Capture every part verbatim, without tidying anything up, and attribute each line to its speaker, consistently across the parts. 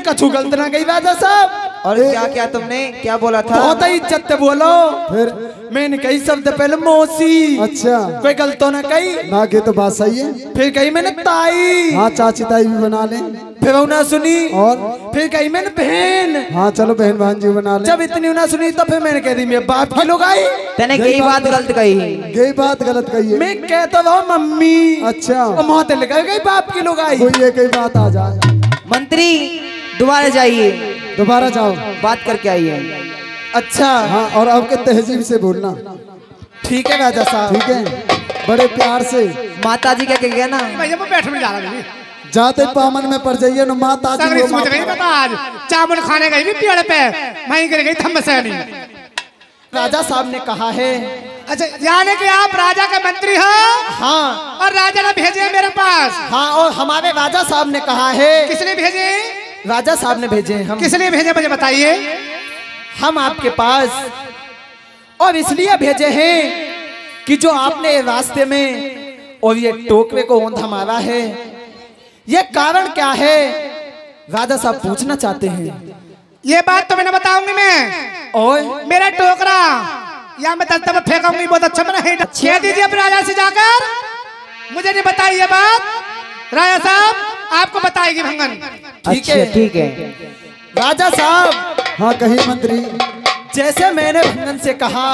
Speaker 1: कछु गलत ना कही राजा साहब।
Speaker 2: और क्या क्या तुमने क्या बोला था?
Speaker 1: बहुत ही इज्जत से बोलो।
Speaker 3: फिर
Speaker 1: मैंने कही शब्द पहले मौसी।
Speaker 3: अच्छा
Speaker 1: कोई गलत तो ना कही
Speaker 3: ना के तो बात सही है।
Speaker 1: फिर कही मैंने ताई।
Speaker 3: हाँ चाची ताई भी बना ले।
Speaker 1: फिर वो ना सुनी।
Speaker 3: और
Speaker 1: फिर कही मैंने बहन।
Speaker 3: हाँ चलो बहन बहन जी बना ले।
Speaker 1: जब इतनी ना सुनी तो फिर मैंने कह दी मेरे बाप की लोग आई।
Speaker 2: तने यही बात गलत कही।
Speaker 3: यही बात गलत कही है।
Speaker 1: मैं कहता था मम्मी।
Speaker 3: अच्छा
Speaker 1: मोहत लगा गई बाप की लोग आई।
Speaker 3: कोई एक ही बात आ जाए।
Speaker 2: मंत्री दोबारा जाइए,
Speaker 3: दोबारा जाओ
Speaker 2: बात करके आइए।
Speaker 1: अच्छा
Speaker 3: हाँ और अब के तहजीब से बोलना।
Speaker 1: ठीक है राजा साहब।
Speaker 3: ठीक है बड़े प्यार से।
Speaker 2: माता जी क्या कह ना
Speaker 4: बैठ में जा रहा
Speaker 3: जाते पामन में पड़ जाइए ना माता जी वो
Speaker 4: सोच रही पता आज चावल खाने गई भी पेड़ पे वहीं गिर गई थम से नहीं।
Speaker 1: राजा साहब ने कहा है।
Speaker 4: अच्छा यानी कि आप राजा के मंत्री हो?
Speaker 1: हाँ।
Speaker 4: और राजा ने भेजे मेरे पास?
Speaker 1: हाँ और हमारे राजा साहब ने कहा है।
Speaker 4: किसने भेजे?
Speaker 1: राजा साहब ने भेजे हम।
Speaker 4: किसने भेजे मुझे बताइए।
Speaker 1: हम आपके पास और इसलिए भेजे हैं कि जो आपने रास्ते में और ये टोकरे को औंधा मारा है, ये कारण क्या है राजा साहब पूछना चाहते हैं।
Speaker 4: ये बात तो मैं बताऊंगी मैं।
Speaker 1: और
Speaker 4: मेरा टोकरा या मैं दस दफा फेंकूंगी बहुत अच्छा बना है। छह दीजिए अपने राजा से जाकर। मुझे नहीं बताई ये बात। राजा साहब आपको बताएगी भंगन।
Speaker 1: ठीक है
Speaker 2: ठीक है
Speaker 1: राजा साहब।
Speaker 3: हाँ कही मंत्री।
Speaker 1: जैसे मैंने भंगन से कहा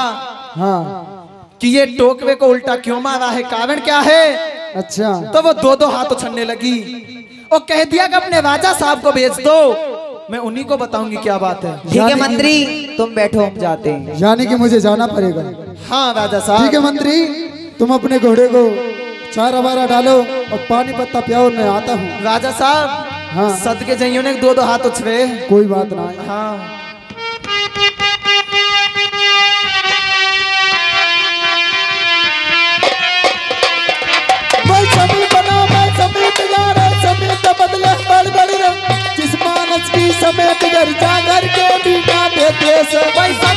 Speaker 3: हाँ
Speaker 1: कि ये टोकरे को उल्टा क्यों मारा है, कारण क्या है,
Speaker 3: अच्छा
Speaker 1: तो वो दो दो हाथ उछलने लगी और कह दिया कि अपने राजा साहब को भेज दो, मैं उन्हीं को बताऊंगी क्या बात है।
Speaker 2: ठीक है मंत्री तुम बैठो हम जाते हैं।
Speaker 3: यानी कि मुझे जाना पड़ेगा।
Speaker 1: हाँ राजा साहब।
Speaker 3: ठीक है मंत्री तुम अपने घोड़े को चार अबारा डालो और पानी पत्ता पियाओ, मैं आता हूँ।
Speaker 1: राजा साहब
Speaker 3: हाँ
Speaker 1: सद के जाइयो ने दो दो हाथ उछले।
Speaker 3: कोई बात ना है।
Speaker 1: हाँ
Speaker 3: बदले बड़ बड़ जिस मानस की समेत घर जा घर के भी ना देते